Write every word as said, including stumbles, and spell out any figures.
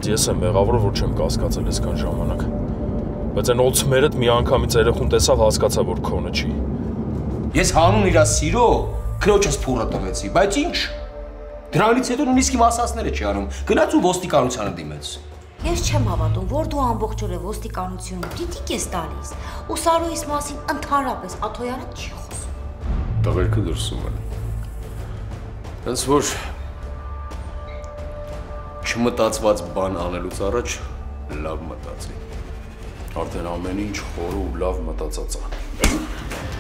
Շատ ես եմ մեղավոր, որ չեմ կասկածել այսքան ժամանակ։ Բայց այն օլցմերդ մի անգամից երեխուն տեսավ, հասկացա, որ քոնը չի։ Ես հանուն իրա սիրո քրոջս փուրը տվեցի, բայց ինչ։ Դրանից հետո նույնիսկ իմ ասածները չի անում։ Գնաց ու ոստիկանությանը դիմեց։ Ես չեմ հավատում, որ դու ամբողջ օրը ոստիկանություն դիտիկ ես տալիս, ու Սարոյիս մասին ընդհանրապես Աթոյանը չի խոսում։ Տղերքը դրսում են։ Հենց որ չմտածված բան անելուց առաջ լավ մտածի։ Արդեն ամեն ինչ խոր ու լավ մտածած է։